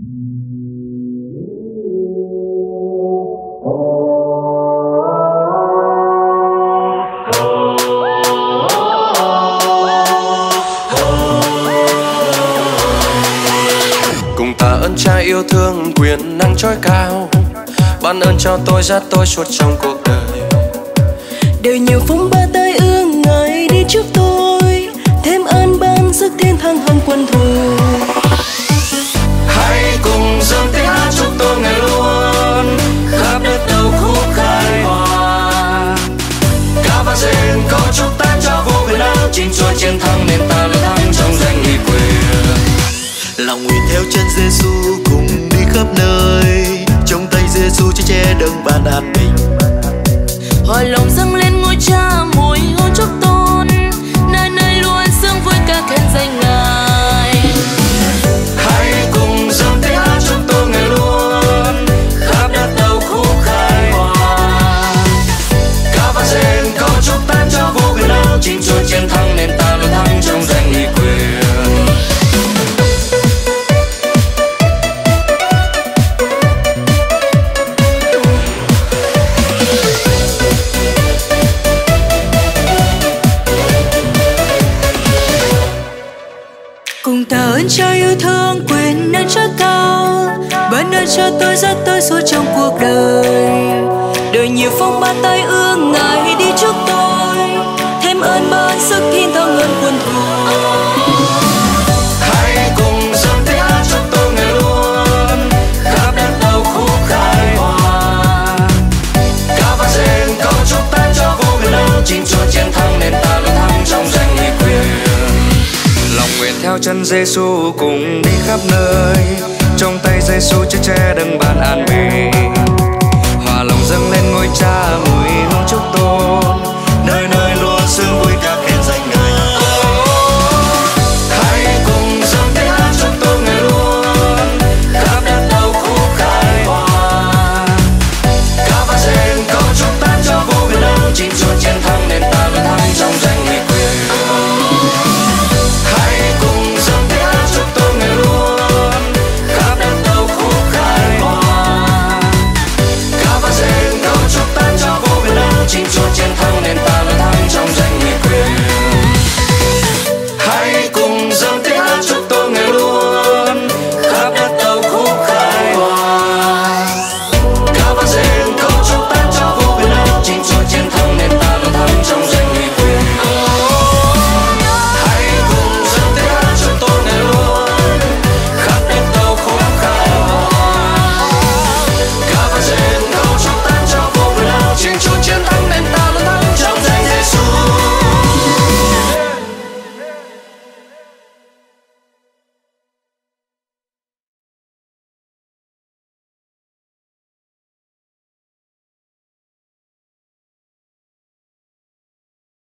Cùng tạ ơn Cha yêu thương quyền năng trói cao, ban ơn cho tôi dắt tôi suốt trong cuộc đời. Đời nhiều phong ba tai ương Ngài đi trước tôi, thêm ơn ban sức thiên thăng hơn quân thù. Hãy cùng dâng tiếng hát chúc tôi Ngài luôn khắp đất tàu khúc khai hòa. Ca vang rền câu chúc tan cho vô quyền năng, chính Chúa chiến thắng nên ta luôn thắng trong danh uy quyền. Lòng nguyện theo chân Giêsu cùng đi khắp nơi, trong tay Giêsu che che đấng ban an bình. Hòa lòng dâng lên ngôi Cha mùi hương chúc tôn, nơi nơi luôn sướng vui ca khen danh Ngài. Hãy cùng dâng tiếng hát chúc tôi Ngài luôn khắp đất tàu khúc khai hòa. Ca vang rền câu chúc tan cho vô quyền năng, chính Chúa chiến thắng nên ta luôn thắng trong danh uy quyền. Cùng tạ ơn Cha yêu thương quyền năng trói cao, ban ơn cho tôi dắt tôi suốt trong cuộc đời. Đời nhiều phong ba tai ương Ngài đi trước tôi, thêm ơn ban sức thiên thăng hơn quân thù. Hãy cùng dâng tiếng hát chúc tôi Ngài luôn khắp đất tàu khúc khai hòa. Ca vang rền câu chúc tan cho vô quyền năng, chính Chúa chiến thắng nên ta luôn thắng trong danh uy quyền. Lòng nguyện theo chân Giêsu cùng đi khắp nơi, trong tay Giêsu che che đấng ban an bình. Hòa lòng dâng lên ngôi Cha mùi hương chúc tôi